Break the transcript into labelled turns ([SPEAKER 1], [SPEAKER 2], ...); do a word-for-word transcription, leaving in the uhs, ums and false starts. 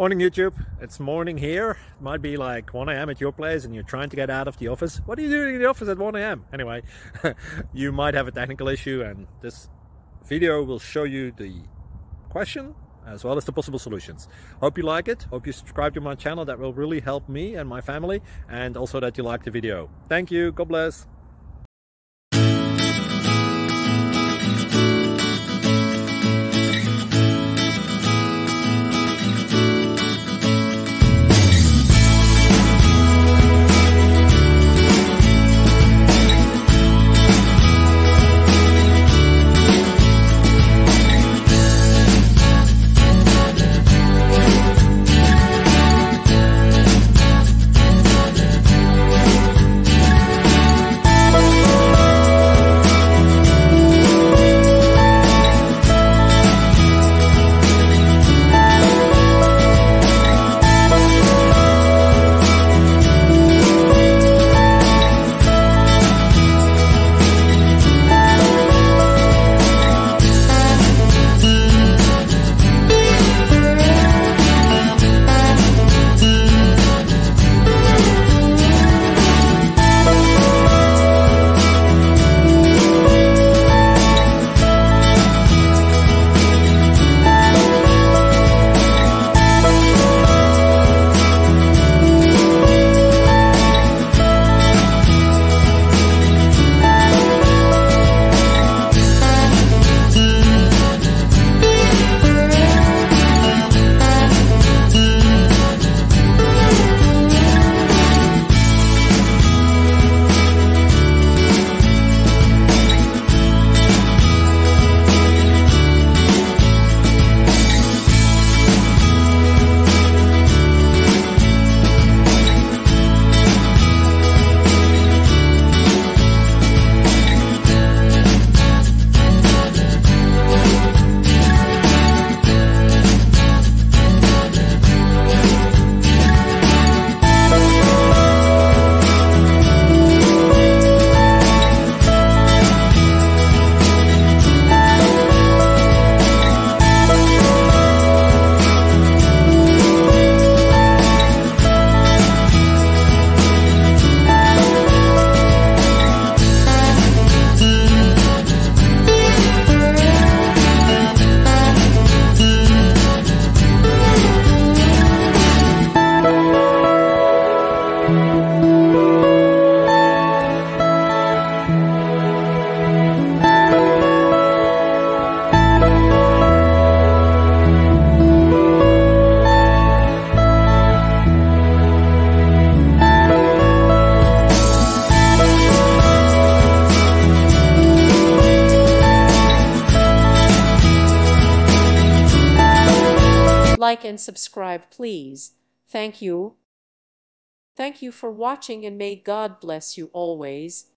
[SPEAKER 1] Morning YouTube, it's morning here. It might be like one A M at your place and you're trying to get out of the office. What are you doing in the office at one A M? Anyway, you might have a technical issue and this video will show you the question as well as the possible solutions. Hope you like it, hope you subscribe to my channel. That will really help me and my family, and also that you like the video. Thank you, God bless.
[SPEAKER 2] Like and subscribe, please. Thank you. Thank you for watching, and may God bless you always.